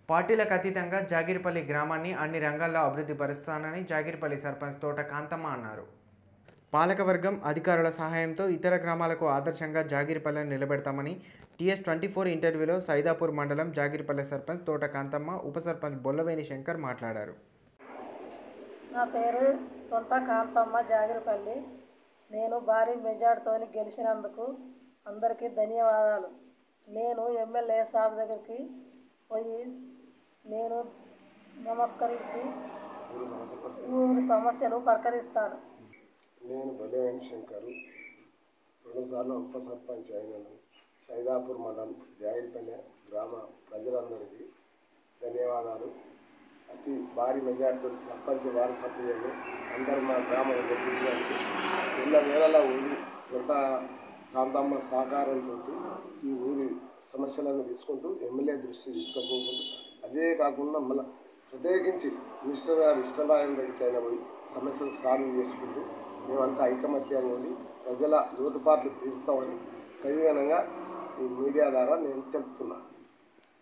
పార్టీలకు అతీతంగా జాగిరిపల్లి గ్రామాన్ని అన్ని రంగాల్లో అభివృద్ధి పరుస్తానని జాగిరిపల్లి సర్పంచ్ తోట కాంతమ్మ అన్నారు. పాలకవర్గం అధికారుల సహాయంతో ఇతర గ్రామాలకు ఆదర్శంగా జాగిరిపల్లిని నిలబెడతామని TS24 ఇంటర్వ్యూలో సైదాపూర్ మండలం జాగిరిపల్లి సర్పంచ్ తోట కాంతమ్మ, ఉప సర్పంచ్ బొల్లవేణి శంకర్ మాట్లాడారు. నా పేరు తోట కాంతమ్మ, జాగిరిపల్లి. నేను భారీ మెజార్టీతో గెలిచినందుకు అందరికీ ధన్యవాదాలు. నేను ఎమ్మెల్యే సాబ్ దగ్గరికి పోయి నేను నమస్కరించి ఊరి సమస్యలు పరిష్కరిస్తాను. నేను బొల్లవేణి శంకర్, 2 సార్లు ఉప సర్పంచ్ అయినాను. సైదాపూర్ మండలం జాగిరిపల్లి గ్రామ ప్రజలందరికీ ధన్యవాదాలు. అతి భారీ మెజార్టీతో సర్పంచ్ వారి సభ్యులు అందరూ మా గ్రామం గెలిపించినందుకు ఇళ్ళ వేళలా ఉండి కొంత కాంతమ్మ సహకారంతో ఈ ఊరి సమస్యలను తీసుకుంటూ ఎమ్మెల్యే దృష్టి తీసుకుపోకుండా, అదే కాకుండా మళ్ళీ ప్రత్యేకించి మినిస్టర్ గారు ఇష్టలాయం దగ్గరికైనా పోయి సమస్యలు సాల్వ్ చేసుకుంటూ మేమంతా ఐకమత్యంగా ఉండి ప్రజల లోతుపాట్లు తీరుస్తామని సవివరంగా ఈ మీడియా ద్వారా నేను తెలుపుతున్నాను.